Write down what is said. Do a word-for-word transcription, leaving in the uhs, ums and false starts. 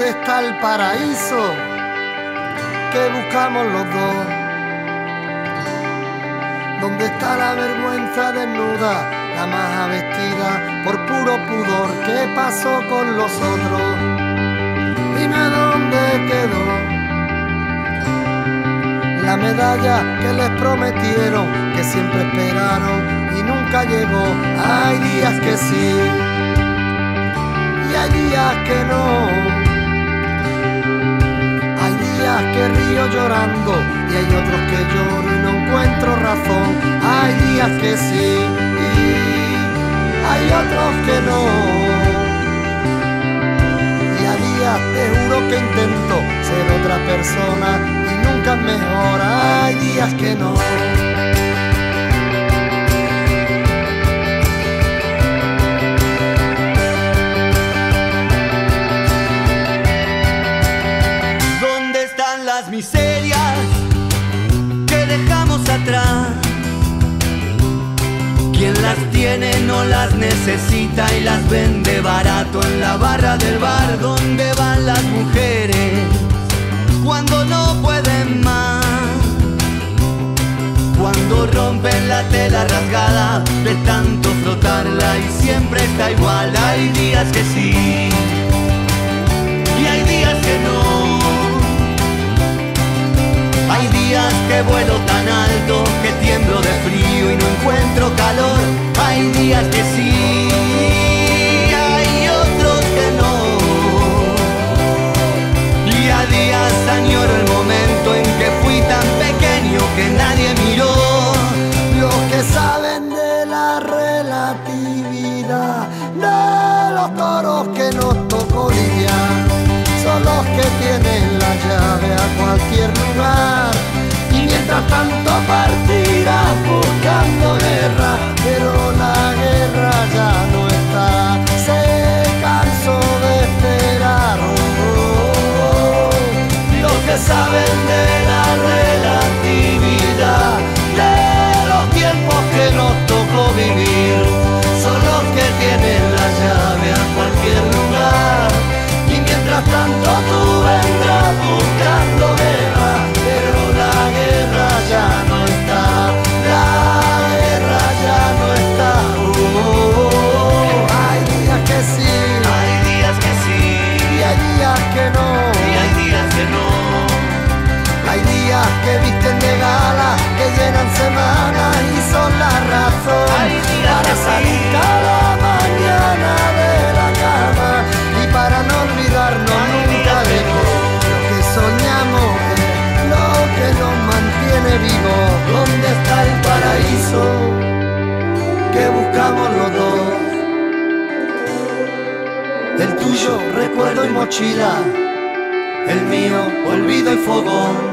¿dónde está el paraíso que buscamos los dos? ¿Dónde está la vergüenza desnuda, la maja vestida por puro pudor? ¿Qué pasó con los otros? Dime dónde quedó la medalla que les prometieron, que siempre esperaron y nunca llegó. Hay días que sí y hay días que no. Hay días que río llorando y hay otros que lloro y no encuentro razón. Hay días que sí y hay otros que no. Y a días te juro que intento ser otra persona y nunca es mejor. Hay días que no. Las miserias que dejamos atrás, quien las tiene no las necesita y las vende barato en la barra del bar donde van las mujeres cuando no pueden más, cuando rompen la tela rasgada de tanto frotarla y siempre está igual. Hay días que sí y hay días que no. Hay días que vuelo tan alto que tiemblo de frío y no encuentro calor. Hay días que sí, hay otros que no. Y a días añoro el momento en que fui tan pequeño que nadie miró. Los que saben de la relatividad de los toros que nos tocó lidiar son los que tienen la llave a cualquier lugar. Y mientras tanto partirás buscando guerra, pero la guerra ya no está. Se cansó de esperar. Oh, oh, oh. Los que saben de la relatividad de los tiempos que nos tocó vivir son los que tienen la llave a cualquier lugar. Y mientras tanto tú vendrás buscando guerra, pero la guerra ya no está, la guerra ya no está. Oh, oh, oh. Hay días que sí, hay días que sí y hay días que no. Y hay días que no. Hay días que visten de gala, que llenan semanas y son la razón para salir cada mañana de la cama y para no olvidarnos nunca de que lo que soñamos es lo que nos mantiene vivos. ¿Dónde está el paraíso que buscamos los dos? El tuyo, recuerdo y mochila, el mío, olvido y fogón.